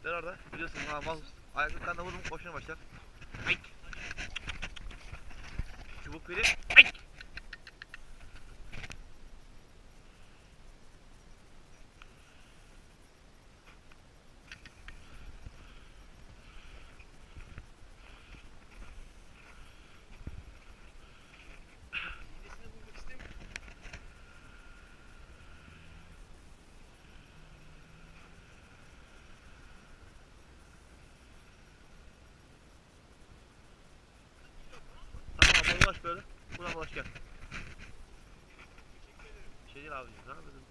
Ver orada. Biliyorsun ha mal. Ayaklıklarına vurun koşuna başlar. Ay. Çubuk vereyim. Ay. Tamam dolaş böyle. Buna dolaş gel. Şey değil abicim, ne yapıyorsun?